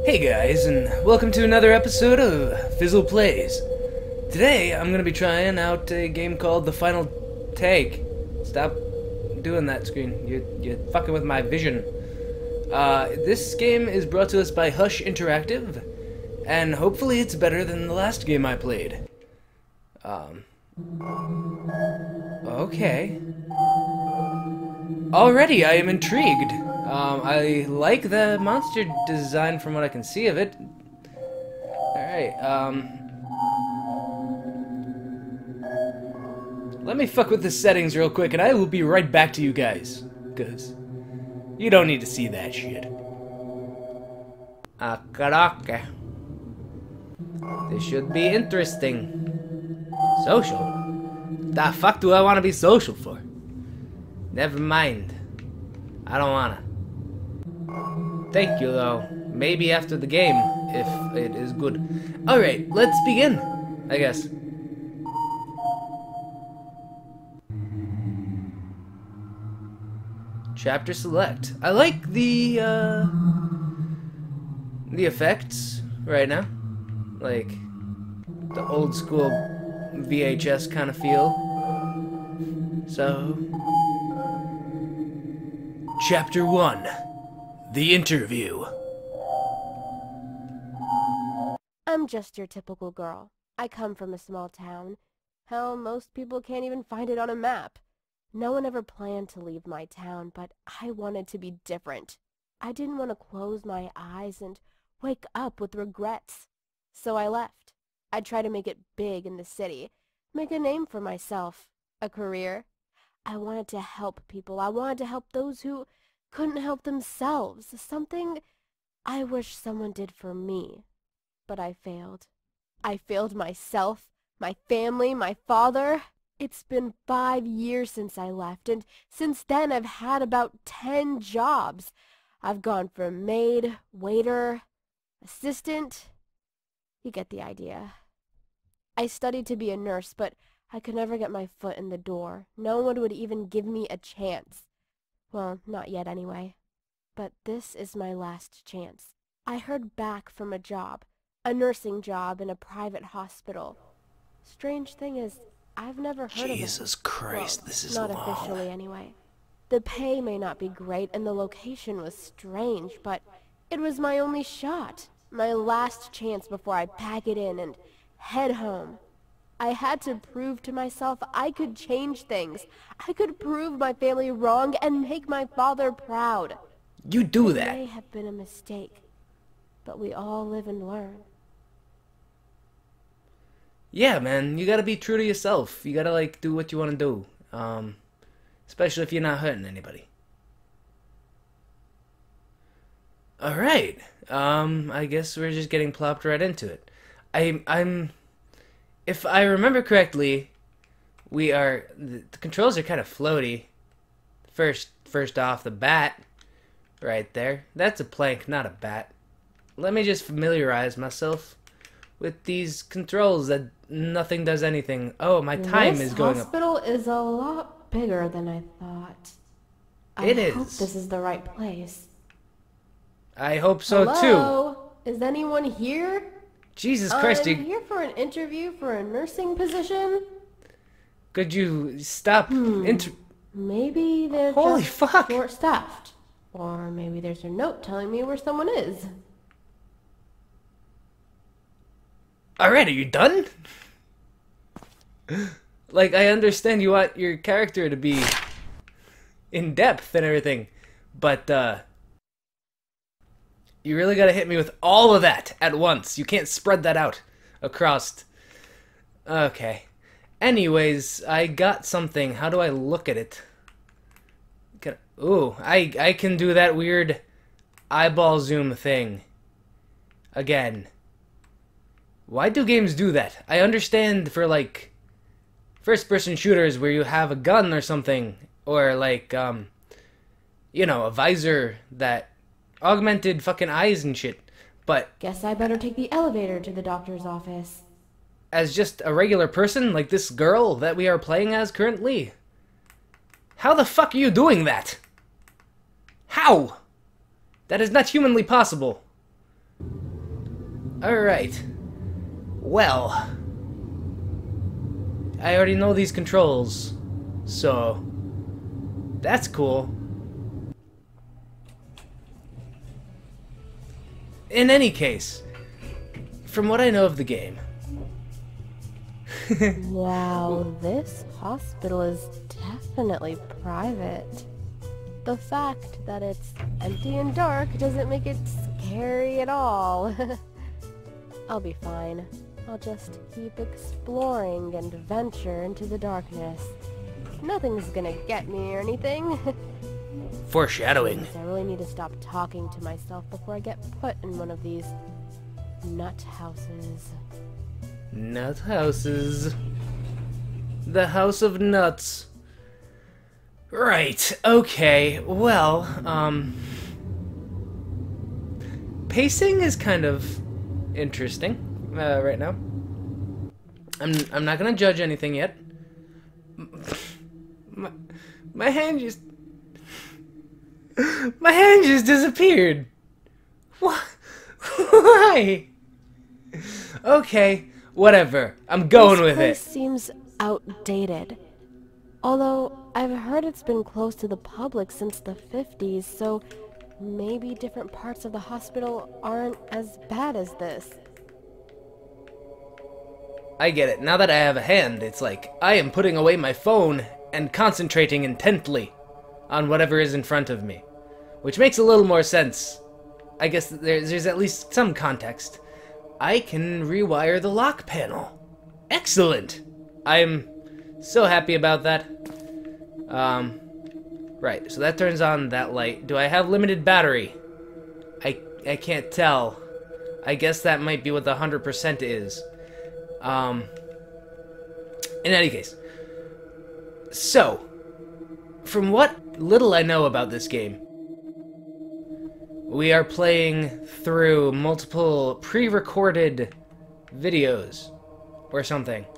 Hey guys, and welcome to another episode of Fizzle Plays. Today, I'm gonna be trying out a game called The Final Take. Stop doing that, screen. You're fucking with my vision. This game is brought to us by Hush Interactive, and hopefully it's better than the last game I played. Okay. Already, I am intrigued. I like the monster design from what I can see of it. Alright, let me fuck with the settings real quick and I will be right back to you guys. Because you don't need to see that shit. Okay. This should be interesting. Social? The fuck do I want to be social for? Never mind. I don't wanna. Thank you, though. Maybe after the game, if it is good. Alright, let's begin, I guess. Chapter select. I like the effects right now. Like, the old school VHS kind of feel. So... Chapter 1. The Interview. I'm just your typical girl. I come from a small town. Hell, most people can't even find it on a map. No one ever planned to leave my town, but I wanted to be different. I didn't want to close my eyes and wake up with regrets. So I left. I tried to make it big in the city, make a name for myself, a career. I wanted to help people. I wanted to help those who couldn't help themselves. Something I wish someone did for me. But I failed. I failed myself, my family, my father. It's been 5 years since I left, and since then I've had about 10 jobs. I've gone from maid, waiter, assistant. You get the idea. I studied to be a nurse, but I could never get my foot in the door. No one would even give me a chance. Well, not yet anyway. But this is my last chance. I heard back from a job, a nursing job in a private hospital. Strange thing is, I've never heard of it. Jesus Christ, Well, this is not long. officially anyway. The pay may not be great and the location was strange, but it was my only shot. My last chance before I pack it in and head home. I had to prove to myself I could change things. I could prove my family wrong and make my father proud. You do It that. may have been a mistake, but we all live and learn. Yeah, man, you gotta be true to yourself. You gotta, like, do what you want to do. Especially if you're not hurting anybody. Alright. I guess we're just getting plopped right into it. If I remember correctly, the controls are kind of floaty. First off the bat, right there. That's a plank, not a bat. Let me just familiarize myself with these controls that nothing does anything. Oh, my time is going up. This hospital is a lot bigger than I thought. I hope this is the right place. I hope so too. Hello? Is anyone here? Jesus Christ, I'm here for an interview for a nursing position. Could you stop? Maybe they're Holy just fuck. short-staffed. Or maybe there's a note telling me where someone is. Alright, are you done? Like, I understand you want your character to be in depth and everything, but, you really gotta hit me with all of that at once. You can't spread that out across. Okay. Anyways, I got something. How do I look at it? Ooh, I can do that weird eyeball zoom thing. Again. Why do games do that? I understand for, like, first-person shooters where you have a gun or something. Or, like, you know, a visor that augmented fucking eyes and shit. But Guess I better take the elevator to the doctor's office. as just a regular person, like this girl that we are playing as currently, how the fuck are you doing that? How? That is not humanly possible. Alright. Well, I already know these controls, so that's cool. In any case, from what I know of the game... Wow, this hospital is definitely private. The fact that it's empty and dark doesn't make it scary at all. I'll be fine. I'll just keep exploring and venture into the darkness. Nothing's gonna get me or anything. Foreshadowing. I really need to stop talking to myself before I get put in one of these nut houses. Nut houses. The house of nuts. Right, okay, well, pacing is kind of interesting, right now. I'm not gonna judge anything yet. My hand just... My hand just disappeared! What? Why? Okay, whatever. I'm going with it. This place seems outdated. Although, I've heard it's been closed to the public since the 50s, so maybe different parts of the hospital aren't as bad as this. I get it. Now that I have a hand, it's like I am putting away my phone and concentrating intently on whatever is in front of me. Which makes a little more sense. I guess there's at least some context. I can rewire the lock panel. Excellent! I'm so happy about that. Right, so that turns on that light. Do I have limited battery? I can't tell. I guess that might be what the 100% is. In any case. So, from what little I know about this game, we are playing through multiple pre-recorded videos or something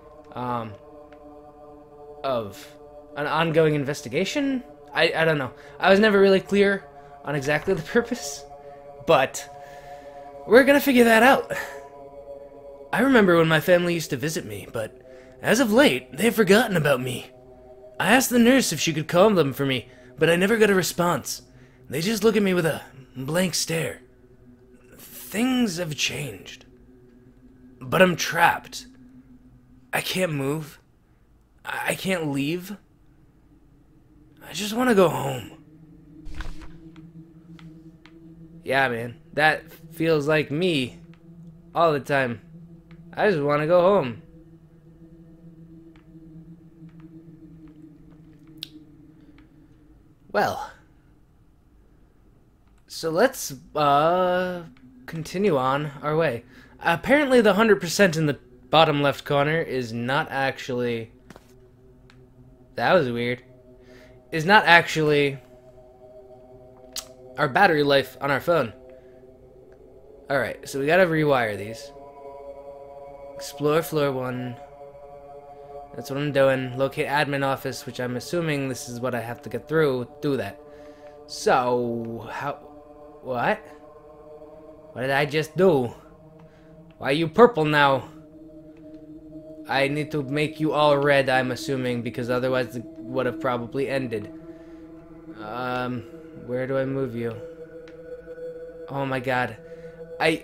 of an ongoing investigation? I don't know. I was never really clear on exactly the purpose, but we're gonna figure that out. I remember when my family used to visit me, but as of late, they've forgotten about me. I asked the nurse if she could call them for me, but I never got a response. They just look at me with a blank stare. Things have changed. But I'm trapped. I can't move. I can't leave. I just want to go home. Yeah, man. That feels like me all the time. I just want to go home. Well, so let's continue on our way. Apparently the 100% in the bottom left corner is not actually... That was weird. Is not actually our battery life on our phone. Alright, so we gotta rewire these. Explore floor 1. That's what I'm doing. Locate admin office, which I'm assuming this is what I have to get through. Do that. So, how... What? What did I just do? Why are you purple now? I need to make you all red, I'm assuming, because otherwise it would have probably ended. Where do I move you? Oh my god. I'm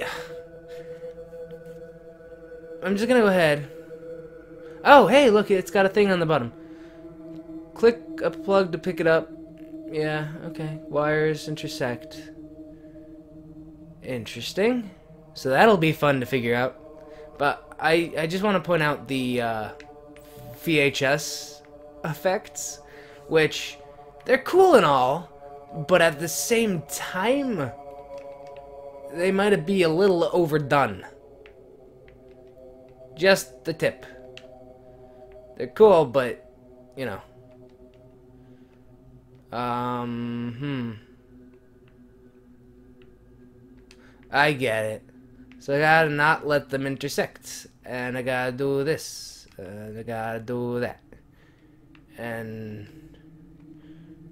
just gonna go ahead. Oh, hey, look, it's got a thing on the bottom. Click a plug to pick it up. Yeah, okay. Wires intersect. Interesting. So that'll be fun to figure out. But I just want to point out the VHS effects, which they're cool and all, but at the same time, they might be a little overdone. Just the tip. They're cool, but, you know. I get it. So I gotta not let them intersect. And I gotta do this. And I gotta do that. And...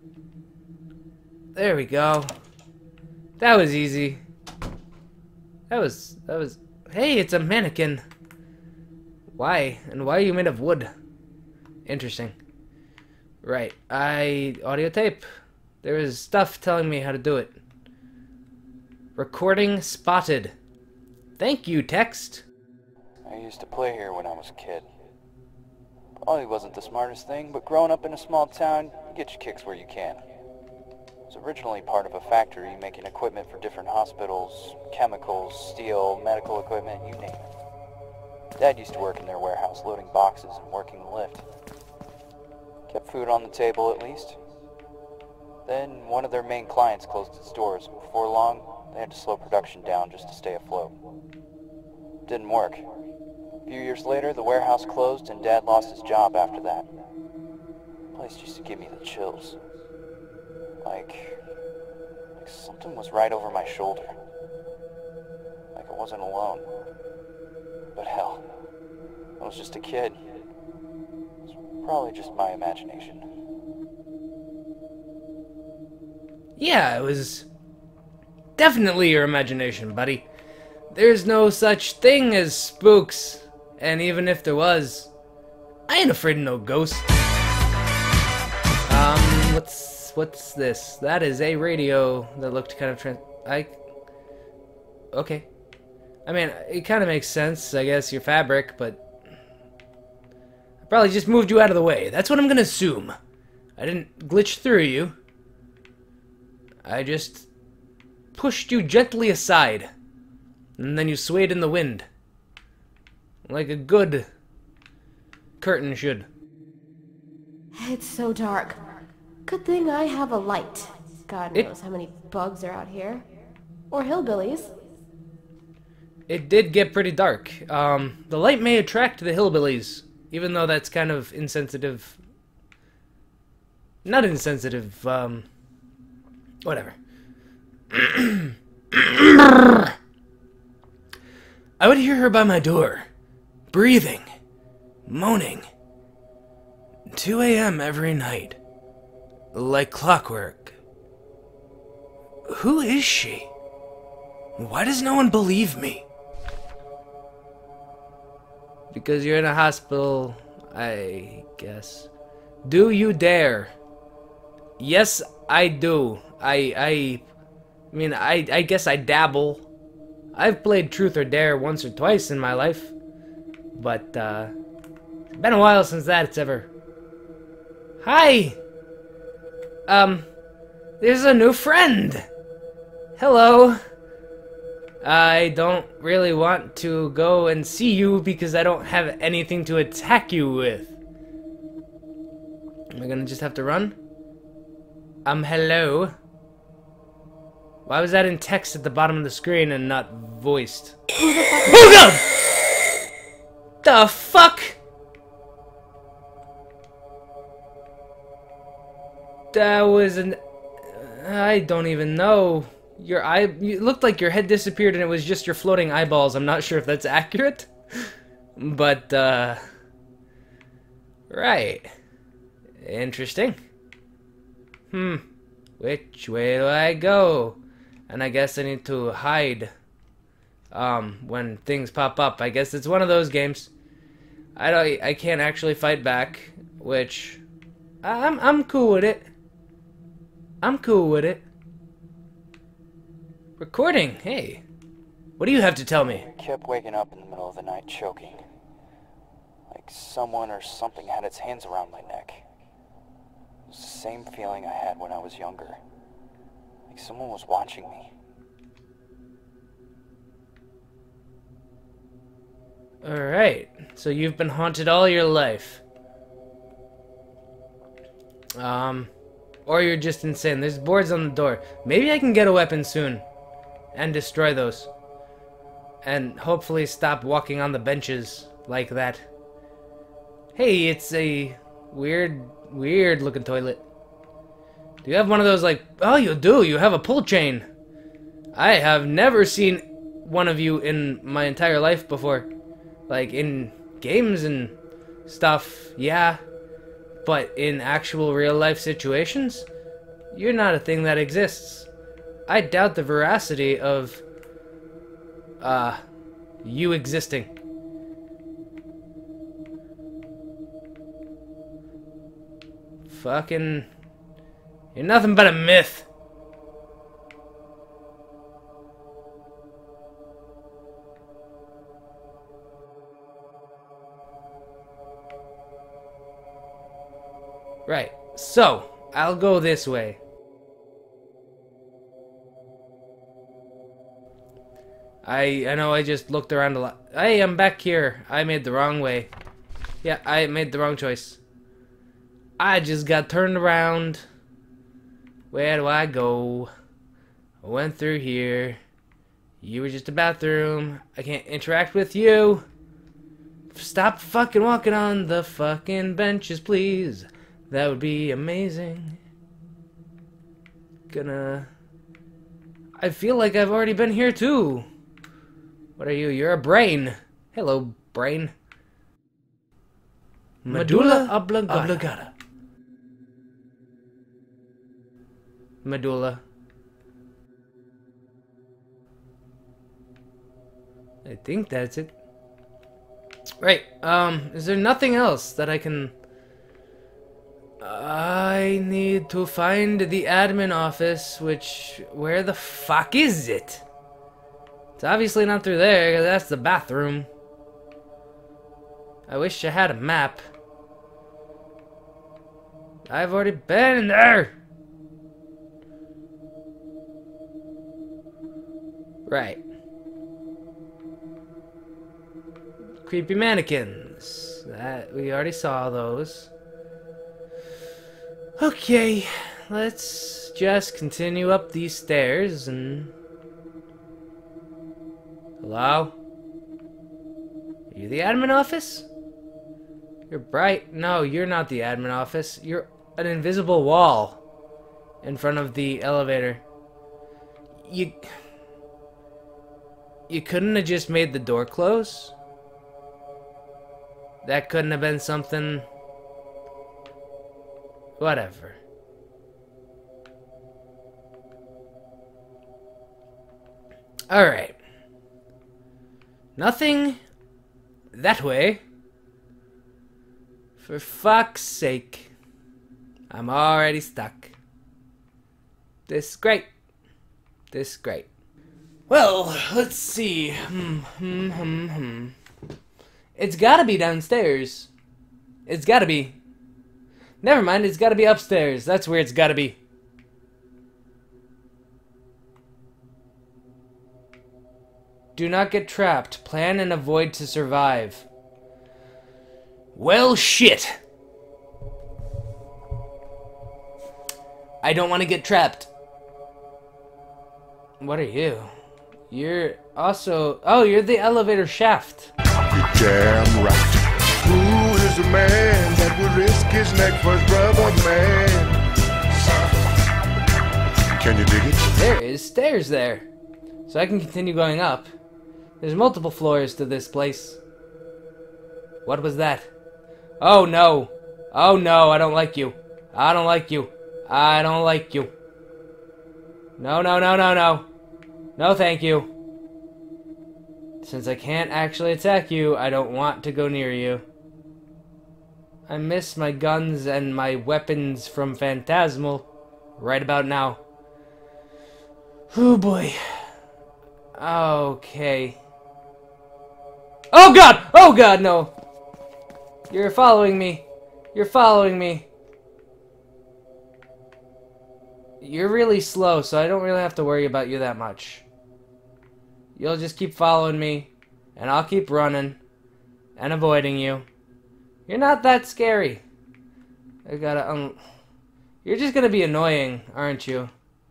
There we go. That was easy. That was... Hey, it's a mannequin. Why? And why are you made of wood? Interesting. Right. Audio tape. There is stuff telling me how to do it. Recording spotted. Thank you, text. I used to play here when I was a kid. Probably wasn't the smartest thing, but growing up in a small town, you get your kicks where you can. It was originally part of a factory making equipment for different hospitals, chemicals, steel, medical equipment, you name it. Dad used to work in their warehouse loading boxes and working the lift. Kept food on the table at least. Then one of their main clients closed its doors. Before long, they had to slow production down just to stay afloat. Didn't work. A few years later, the warehouse closed and Dad lost his job after that. The place used to give me the chills. Like something was right over my shoulder. Like I wasn't alone. But hell, I was just a kid. It's probably just my imagination. Yeah, it was definitely your imagination, buddy. There's no such thing as spooks. And even if there was, I ain't afraid of no ghosts. What's this? That is a radio that looked kind of okay. I mean, it kind of makes sense, I guess, your fabric, but I probably just moved you out of the way. That's what I'm gonna assume. I didn't glitch through you. I just pushed you gently aside, and then you swayed in the wind. Like a good curtain should. It's so dark. Good thing I have a light. God knows how many bugs are out here. Or hillbillies. It did get pretty dark. The light may attract the hillbillies, even though that's kind of insensitive. Not insensitive, whatever. I would hear her by my door, breathing, moaning. 2 a.m. every night. Like clockwork. Who is she? Why does no one believe me? Because you're in a hospital, I guess. Do you dare? Yes, I do. I mean, I guess I dabble. I've played Truth or Dare once or twice in my life. But, it's been a while since that's ever... Hi! There's a new friend! Hello! I don't really want to go and see you because I don't have anything to attack you with. Am I gonna just have to run? Hello? Why was that in text at the bottom of the screen and not voiced? Oh god! The fuck? That was an... I don't even know. Your eye... It looked like your head disappeared and it was just your floating eyeballs. I'm not sure if that's accurate. But, right. Interesting. Which way do I go? And I guess I need to hide. When things pop up. I guess it's one of those games. I can't actually fight back. Which... I'm cool with it. I'm cool with it. Recording, hey. What do you have to tell me? I kept waking up in the middle of the night choking. Like someone or something had its hands around my neck. It was the same feeling I had when I was younger. Like someone was watching me. Alright, so you've been haunted all your life. Or you're just insane. There's boards on the door. Maybe I can get a weapon soon. And destroy those. And hopefully stop walking on the benches like that. Hey, it's a weird looking toilet. Do you have one of those like... Oh, you do. You have a pull chain. I have never seen one of you in my entire life before. Like in games and stuff, yeah. But in actual real life situations, you're not a thing that exists. I doubt the veracity of you existing. Fucking... You're nothing but a myth. Right, so, I'll go this way. I know I just looked around a lot. Hey, I'm back here. I made the wrong way. Yeah, I made the wrong choice. I just got turned around. Where do I go? I went through here. You were just a bathroom. I can't interact with you. Stop fucking walking on the fucking benches, please. That would be amazing. I feel like I've already been here too. What are you? You're a brain. Hello, brain. Medulla oblongata. Medulla. I think that's it. Right, is there nothing else that I can... I need to find the admin office, which... Where the fuck is it? It's obviously not through there, because that's the bathroom. I wish I had a map. I've already been there! Right. Creepy mannequins. That we already saw those. Okay, let's just continue up these stairs and... Hello? Are you the admin office? You're bright. No, you're not the admin office. You're an invisible wall in front of the elevator. You couldn't have just made the door close? That couldn't have been something... Whatever. Alright. Nothing that way. For fuck's sake. I'm already stuck. This is great. This is great. Well, let's see. It's gotta be downstairs. It's gotta be. Never mind, it's gotta be upstairs. That's where it's gotta be. Do not get trapped. Plan and avoid to survive. Well, shit. I don't want to get trapped. What are you? You're also... Oh, you're the elevator shaft. You're damn right. Who is the man that would risk his neck for his brother, man? Can you dig it? There is stairs there. So I can continue going up. There's multiple floors to this place. What was that? Oh no. Oh no, I don't like you. I don't like you. I don't like you. No, no, no, no, no. No, thank you. Since I can't actually attack you, I don't want to go near you. I miss my guns and my weapons from Phantasmal right about now. Oh boy. Okay. Oh god! Oh god, no! You're following me. You're following me. You're really slow, so I don't really have to worry about you that much. You'll just keep following me, and I'll keep running and avoiding you. You're not that scary. I gotta, you're just gonna be annoying, aren't you?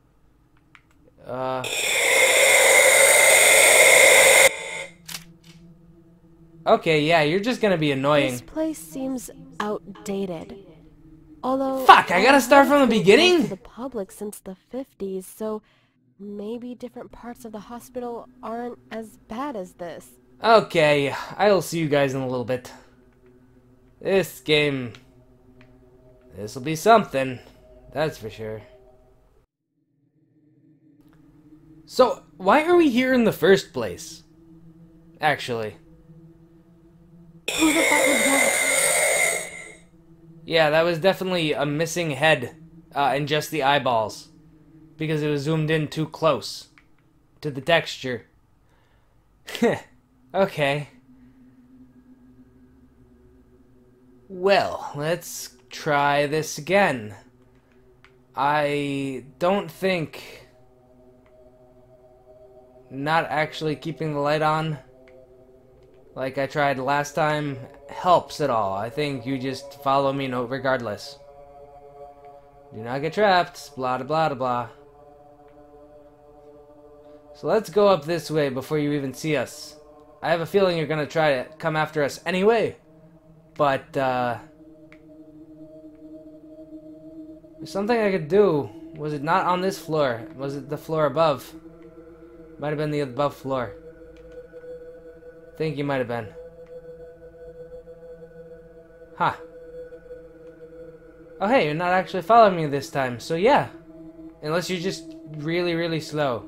Okay, yeah, you're just gonna be annoying. This place seems outdated. Although... Fuck, I gotta start from the beginning? To the public since the 50s, so maybe different parts of the hospital aren't as bad as this. Okay, I'll see you guys in a little bit. This game... This'll be something. That's for sure. So, why are we here in the first place? Actually. Who the fuck was that? Yeah, that was definitely a missing head and just the eyeballs. Because it was zoomed in too close to the texture. Okay. Well, let's try this again. I don't think not actually keeping the light on like I tried last time helps at all. I think you just follow me regardless. Do not get trapped, blah blah blah blah. So let's go up this way before you even see us. I have a feeling you're gonna try to come after us anyway, but there's something I could do. Was it not on this floor? Was it the floor above? Might have been the above floor. I think you might have been. Huh. Oh hey, you're not actually following me this time, so yeah. Unless you're just really, really slow.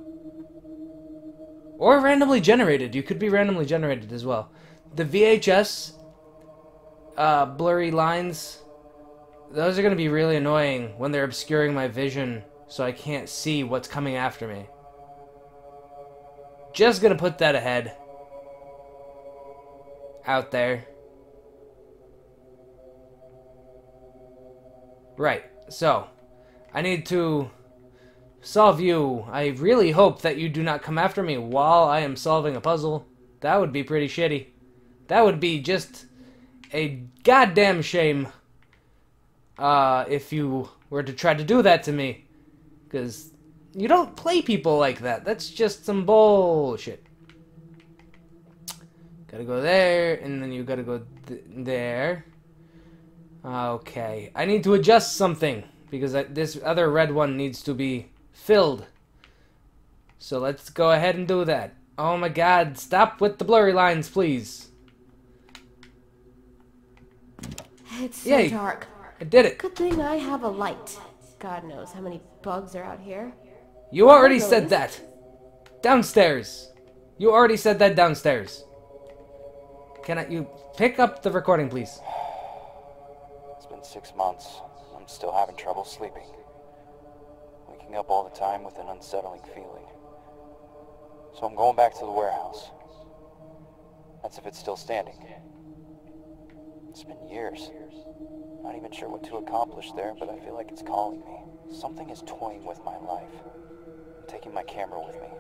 Or randomly generated. You could be randomly generated as well. The VHS blurry lines, those are going to be really annoying when they're obscuring my vision so I can't see what's coming after me. Just going to put that ahead. Out there. Right, so I need to solve you. I really hope that you do not come after me while I am solving a puzzle. That would be pretty shitty. That would be just a goddamn shame if you were to try to do that to me. Because you don't play people like that. That's just some bullshit. Gotta go there, and then you gotta go there. Okay. I need to adjust something, because this other red one needs to be filled. So let's go ahead and do that. Oh my god, stop with the blurry lines, please. It's so Yay. dark. I did it. Good thing I have a light. God knows how many bugs are out here. You already Hi, said Rose. that. Downstairs. You already said that downstairs. You pick up the recording, please? It's been 6 months. I'm still having trouble sleeping. Waking up all the time with an unsettling feeling. So I'm going back to the warehouse. That's if it's still standing. It's been years. Not even sure what to accomplish there, but I feel like it's calling me. Something is toying with my life. I'm taking my camera with me.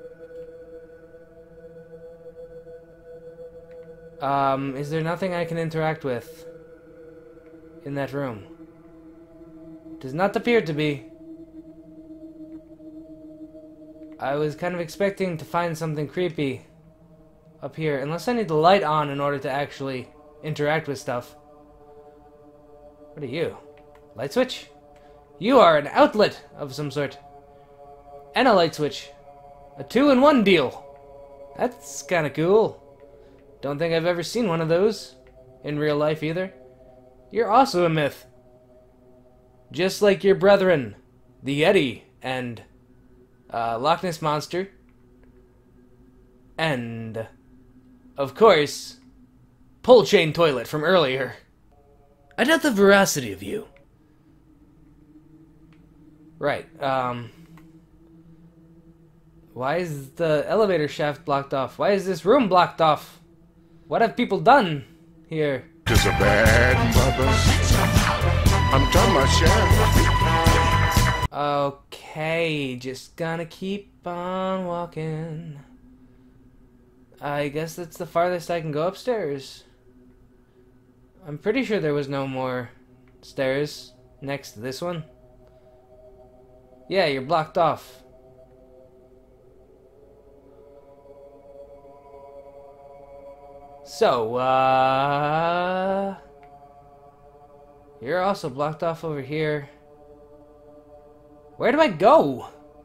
Is there nothing I can interact with in that room? Does not appear to be. I was kind of expecting to find something creepy up here, unless I need the light on in order to actually interact with stuff. What are you? Light switch? You are an outlet of some sort. And a light switch. A 2-in-1 deal. That's kind of cool. Don't think I've ever seen one of those in real life either. You're also a myth. Just like your brethren, the Yeti and Loch Ness Monster. And, of course, pull chain toilet from earlier. I doubt the veracity of you. Right, why is the elevator shaft blocked off? Why is this room blocked off? What have people done here? Is a bad mother. I'm done my share. Okay, just gonna keep on walking. I guess that's the farthest I can go upstairs. I'm pretty sure there was no more stairs next to this one. Yeah, you're blocked off. So, you're also blocked off over here. Where do I go?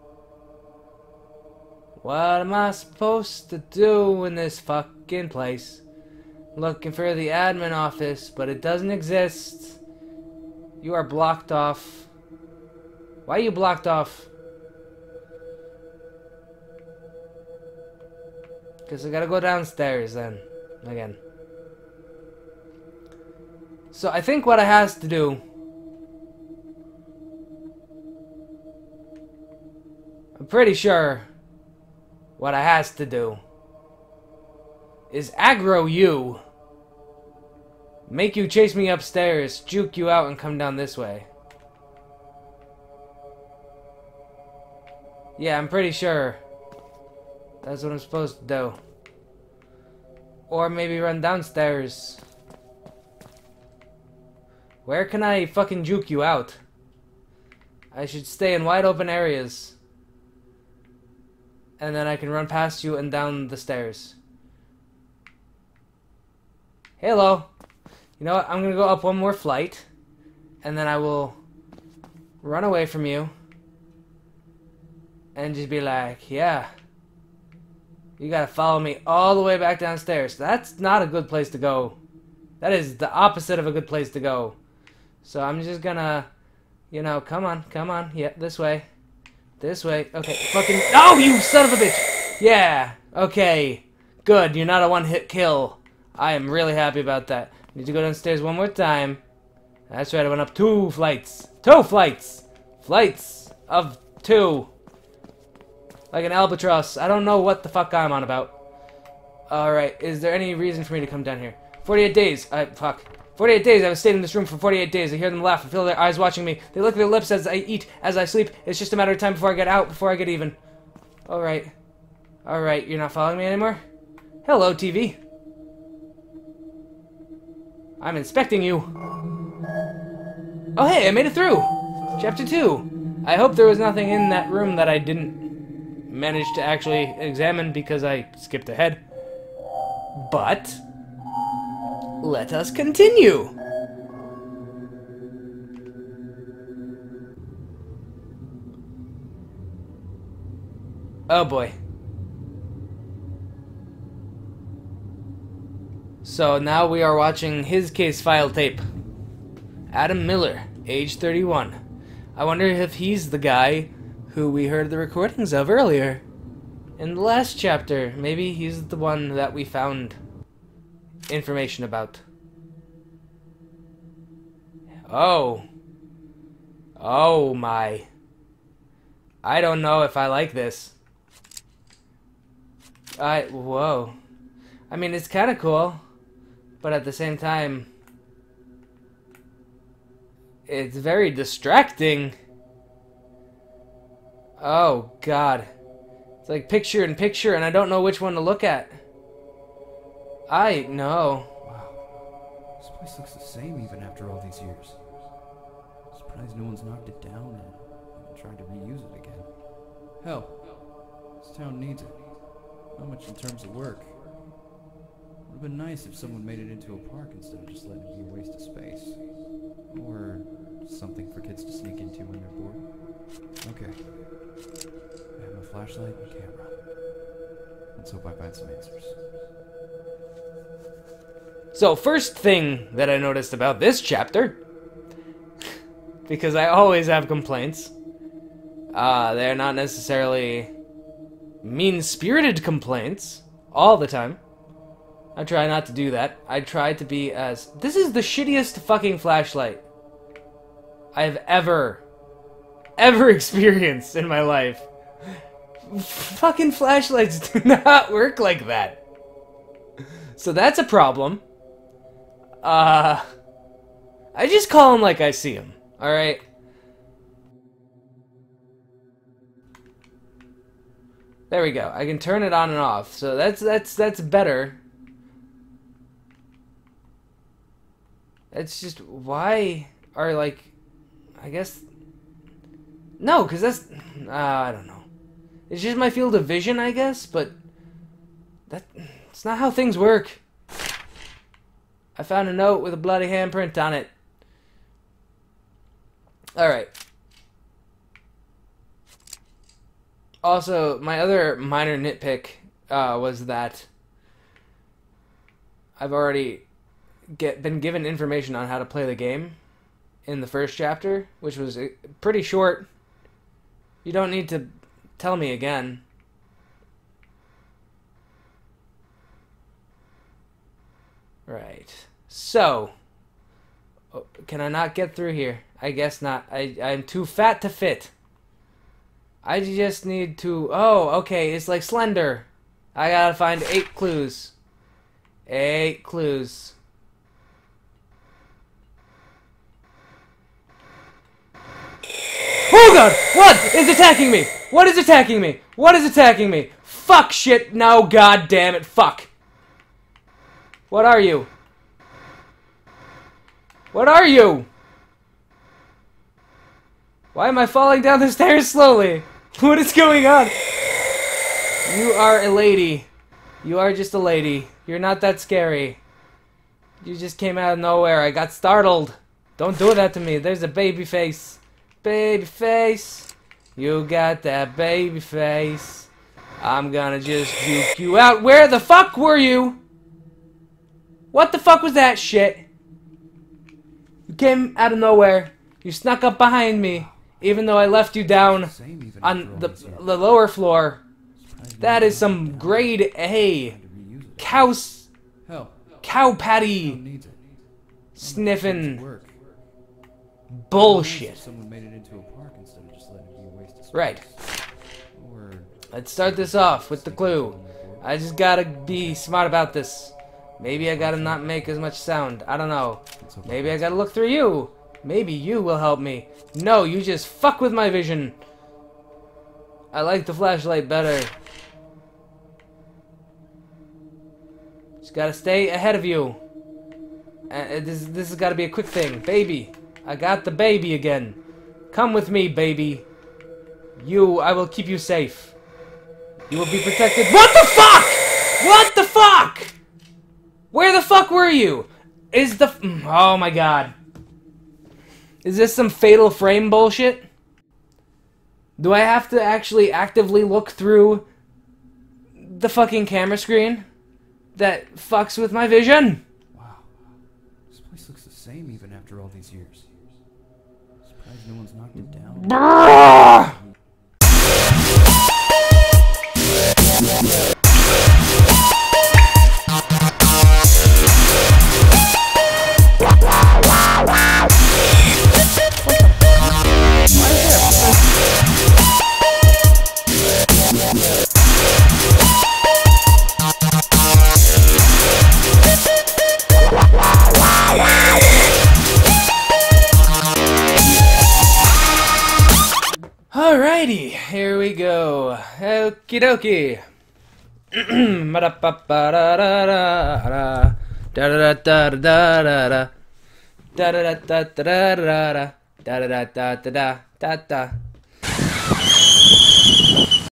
What am I supposed to do in this fucking place? Looking for the admin office, but it doesn't exist. You are blocked off. Why are you blocked off? Because I gotta go downstairs then. Again. So I think what I has to do... I'm pretty sure what I has to do is aggro you, make you chase me upstairs, juke you out, and come down this way. Yeah, I'm pretty sure that's what I'm supposed to do. Or maybe run downstairs. Where can I fucking juke you out? I should stay in wide open areas. And then I can run past you and down the stairs. Hello. You know what? I'm gonna go up one more flight. And then I will run away from you. And just be like, yeah. You gotta follow me all the way back downstairs. That's not a good place to go. That is the opposite of a good place to go. So I'm just gonna, you know, come on. Yeah, this way. This way. Okay, fucking... Oh, you son of a bitch! Yeah, okay. Good, you're not a one-hit kill. I am really happy about that. Need to go downstairs one more time. That's right, I went up 2 flights. 2 flights! Flights of 2. Like an albatross. I don't know what the fuck I'm on about. Alright, is there any reason for me to come down here? 48 days. Fuck. 48 days. I was staying in this room for 48 days. I hear them laugh. I feel their eyes watching me. They lick their lips as I eat, as I sleep. It's just a matter of time before I get out, before I get even. Alright. Alright, you're not following me anymore? Hello, TV. I'm inspecting you. Oh, hey, I made it through. Chapter 2. I hope there was nothing in that room that I didn't manage to actually examine because I skipped ahead. But... let us continue. Oh boy. So now we are watching his case file tape. Adam Miller, age 31. I wonder if he's the guy who we heard the recordings of earlier. In the last chapter, maybe he's the one that we found information about. Oh. Oh my. I don't know if I like this. Whoa. I mean, it's kind of cool, but at the same time, it's very distracting. Oh God. It's like picture in picture, and I don't know which one to look at. I know. Wow. This place looks the same even after all these years. Surprised no one's knocked it down and tried to reuse it again. Hell, this town needs it. Not much in terms of work. Would have been nice if someone made it into a park instead of just letting it be a waste of space. Or something for kids to sneak into when they're bored. Okay. I have my flashlight and camera. Let's hope I find some answers. So, first thing that I noticed about this chapter, because I always have complaints, they're not necessarily mean-spirited complaints all the time. I try not to do that. I try to be as... This is the shittiest fucking flashlight I've ever experienced in my life. Fucking flashlights do not work like that. So that's a problem. I just call them like I see them. Alright? There we go. I can turn it on and off. So that's better. It's just, why are, like, I guess, no, because that's, I don't know. It's just my field of vision, I guess, but it's not how things work. I found a note with a bloody handprint on it. Alright. Also, my other minor nitpick was that I've already been given information on how to play the game in the first chapter, which was pretty short. You don't need to tell me again. Right. So, can I not get through here? I guess not. I'm too fat to fit. I just need to... Oh, okay. It's like Slender. I gotta find 8 clues. 8 clues. Oh god! What is attacking me? What is attacking me? What is attacking me? Fuck shit! No, god damn it! Fuck! What are you? What are you? Why am I falling down the stairs slowly? What is going on? You are a lady. You are just a lady. You're not that scary. You just came out of nowhere. I got startled. Don't do that to me. There's a baby face. Baby face. You got that baby face. I'm gonna just juke you out. Where the fuck were you? What the fuck was that shit? You came out of nowhere. You snuck up behind me, even though I left you down on the lower floor. That is some grade A cow patty sniffing bullshit. Right. Let's start this off with the clue. I just gotta be smart about this. Maybe I gotta not make as much sound. I don't know. Maybe I gotta look through you. Maybe you will help me. No, you just fuck with my vision. I like the flashlight better. Just gotta stay ahead of you. This has gotta be a quick thing. Baby. I got the baby again. Come with me, baby. I will keep you safe. You will be protected. What the fuck? What the fuck? Where the fuck were you? Oh my god. Is this some fatal frame bullshit? Do I have to actually actively look through the fucking camera screen that fucks with my vision? Wow. This place looks the same even after all these years. Surprised no one's knocked it down. Brrrr! Alrighty, here we go. Okie dokie.